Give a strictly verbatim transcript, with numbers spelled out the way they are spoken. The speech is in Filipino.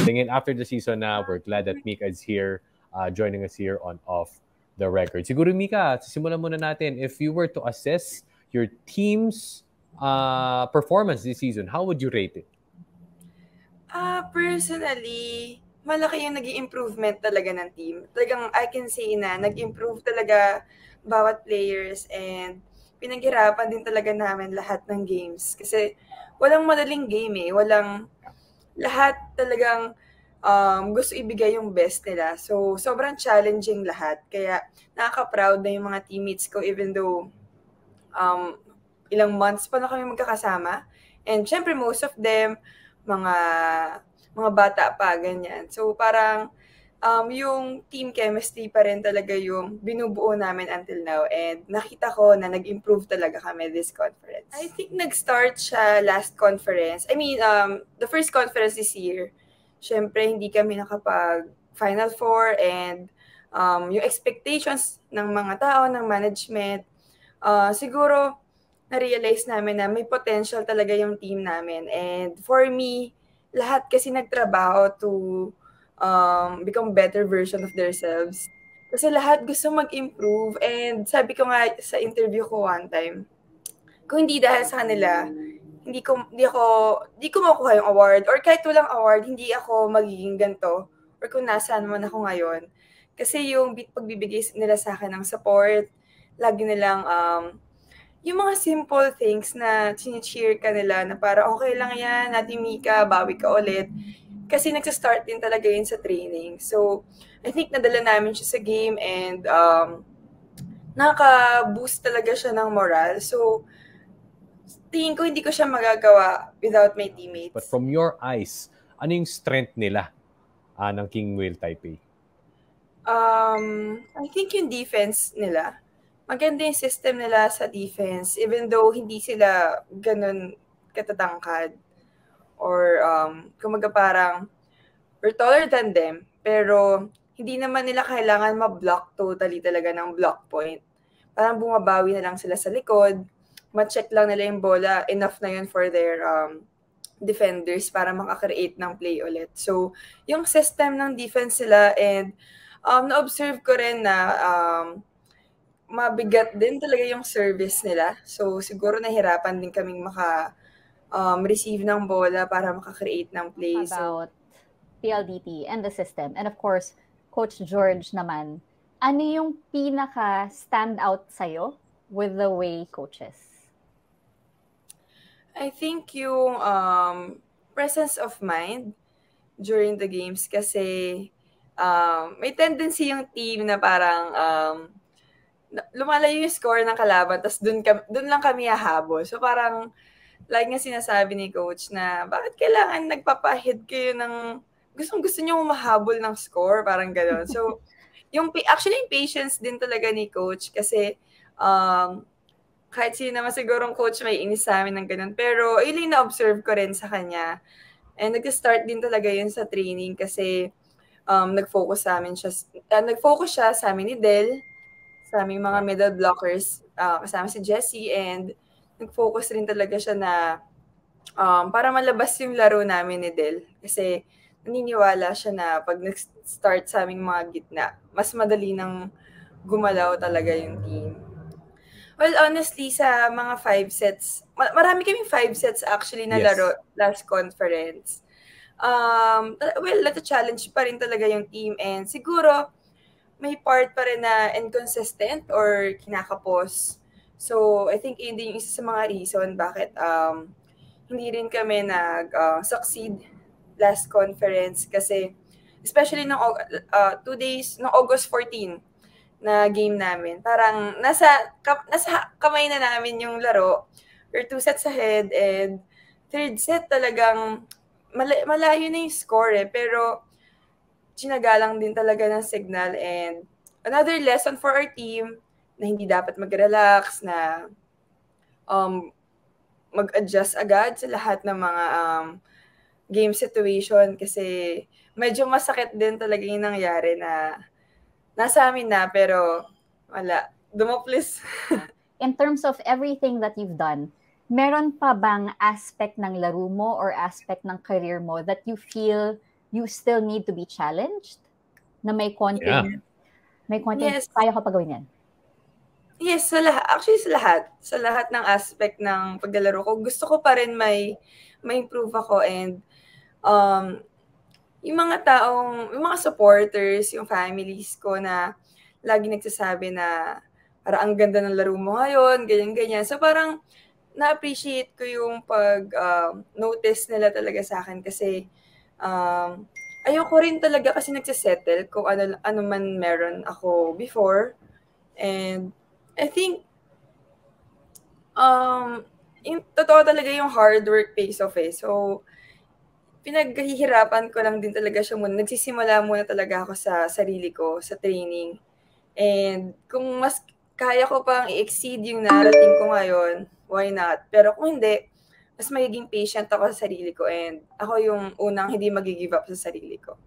And after the season na, we're glad that Mika is here, uh, joining us here on Off the Record. Siguro, Mika, simulan muna natin. If you were to assess your team's uh, performance this season, how would you rate it? Uh, personally, malaki yung naging improvement talaga ng team. Talagang I can say na nag-improve talaga bawat players and pinaghirapan din talaga namin lahat ng games. Kasi walang madaling game eh. Walang lahat talagang um, gusto ibigay yung best nila. So, sobrang challenging lahat. Kaya nakaka-proud na yung mga teammates ko even though um, ilang months pa na kami magkakasama. And syempre, most of them, mga mga bata pa, ganyan. So, parang um, yung team chemistry pa rin talaga yung binubuo namin until now. And nakita ko na nag-improve talaga kami this conference. I think nag-start siya last conference. I mean, um, the first conference this year, syempre hindi kami nakapag Final Four and um, yung expectations ng mga tao, ng management, uh, siguro na-realize namin na may potential talaga yung team namin. And for me, lahat kasi nagtrabaho to um, become better version of themselves. Kasi lahat gusto mag-improve. And sabi ko nga sa interview ko one time, kung hindi dahil sa kanila, hindi ko hindi ako hindi ko makuha yung award or kahit walang award, hindi ako magiging ganito or kung nasaan man ako ngayon. Kasi yung pagbibigay nila sa akin ng support, lagi nilang um, yung mga simple things na chini-cheer ka nila na para okay lang yan, Ate Mika, bawi ka ulit. Kasi nagsa-start din talaga yun sa training. So, I think nadala namin siya sa game and um, nakaka-boost talaga siya ng moral. So, tingin ko hindi ko siya magagawa without my teammates. But from your eyes, ano yung strength nila uh, ng King Whale Taipei? Um, I think yung defense nila. Maganda yung system nila sa defense even though hindi sila ganun katatangkad or um, kumaga parang we're taller than them pero hindi naman nila kailangan ma-block totally talaga ng block point. Parang bumabawi na lang sila sa likod, ma-check lang nila yung bola, enough na yun for their um, defenders para makakreate ng play ulit. So, yung system ng defense nila and um, na-observe ko rin na um, mabigat din talaga yung service nila. So, siguro nahirapan din kaming maka um, receive ng bola para makakreate ng play. About P L D T and the system. And of course, Coach George naman, ano yung pinaka stand out sa'yo with the way coaches? I think yung um, presence of mind during the games kasi um, may tendency yung team na parang um, lumalayo yung score ng kalaban tapos dun, dun lang kami hahabol. So parang like nga sinasabi ni coach na bakit kailangan nagpapahid kayo ng gustong gusto niyo mahabol ng score, parang gano'n. So yung actually yung patience din talaga ni coach kasi um, kahit sino naman sigurong coach may inis sa amin ng ganun. Pero yun yung na-observe ko rin sa kanya. And nag-start din talaga yun sa training kasi um, nag-focus sa amin siya, uh, nag-focus siya sa amin ni Del, sa aming mga middle blockers, uh, kasama si Jessie, and nag-focus rin talaga siya na um, para malabas yung laro namin ni Del. Kasi naniniwala siya na pag nag-start sa aming mga gitna, mas madali nang gumalaw talaga yung team. Well, honestly, sa mga five sets, marami kaming five sets actually na yes. laro last conference. Um, well, nata-challenge pa rin talaga yung team and siguro may part pa rin na inconsistent or kinakapos. So, I think yun din yung isa sa mga reason bakit um, hindi rin kami nag-succeed uh, last conference kasi especially nung uh, two days, nung August fourteenth na game namin. Parang nasa, ka, nasa kamay na namin yung laro. We're two sets ahead and third set talagang mal- malayo na yung score eh. Pero sinagalang din talaga ng signal and another lesson for our team na hindi dapat mag-relax, na um, mag-adjust agad sa lahat ng mga um, game situation kasi medyo masakit din talaga yung nangyari na nasa amin na, pero wala. Dumoplis. In terms of everything that you've done, meron pa bang aspect ng laro mo or aspect ng career mo that you feel you still need to be challenged? Na may konting, Yeah. may konting, Yes. kaya ko pa gawin yan? Yes, sa lahat. Actually, sa lahat. Sa lahat ng aspect ng paglalaro ko, gusto ko pa rin may, may improve ako and um, yung mga taong, yung mga supporters, yung families ko na lagi nagsasabi na parang ang ganda ng laro mo ngayon, ganyan-ganyan. So parang na-appreciate ko yung pag-notice nila talaga sa akin kasi um, ayoko rin talaga kasi nagsisettle kung ano, ano man meron ako before. And I think um, yung totoo talaga yung hard work pays off eh. So, pinaghihirapan ko lang din talaga siya muna. Nagsisimula muna talaga ako sa sarili ko, sa training. And kung mas kaya ko pang i-exceed yung narating ko ngayon, why not? Pero kung hindi, mas magiging patient ako sa sarili ko and ako yung unang hindi mag-give up sa sarili ko.